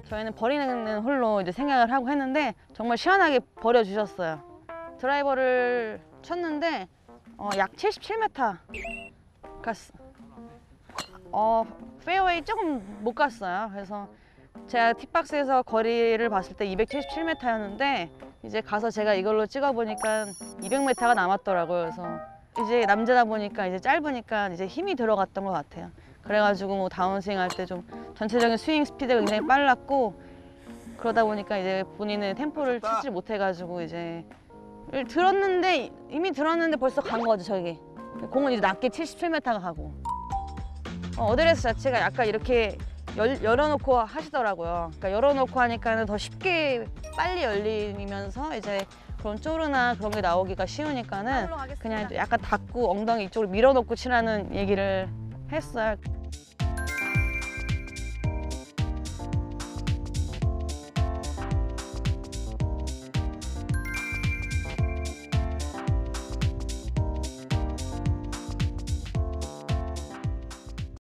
저희는 버리는 홀로 이제 생각을 하고 했는데 정말 시원하게 버려주셨어요. 드라이버를 쳤는데 약 77m 갔어. 페어웨이 조금 못 갔어요. 그래서 제가 팁박스에서 거리를 봤을 때 277m였는데 이제 가서 제가 이걸로 찍어보니까 200m가 남았더라고요. 그래서 이제 남자다 보니까 이제 짧으니까 이제 힘이 들어갔던 것 같아요. 그래가지고 뭐 다운스윙 할 때 좀 전체적인 스윙 스피드가 굉장히 빨랐고 그러다 보니까 이제 본인의 템포를 찾지 못해가지고 이제 이미 들었는데 벌써 간 거죠. 저기 공은 이제 낮게 77m가 가고 어드레스 자체가 약간 이렇게 열어놓고 하시더라고요. 그러니까 열어놓고 하니까는 더 쉽게 빨리 열리면서 이제 그런 쪼르나 그런 게 나오기가 쉬우니까는 그냥 약간 닫고 엉덩이 이쪽으로 밀어놓고 치라는 얘기를 했어요.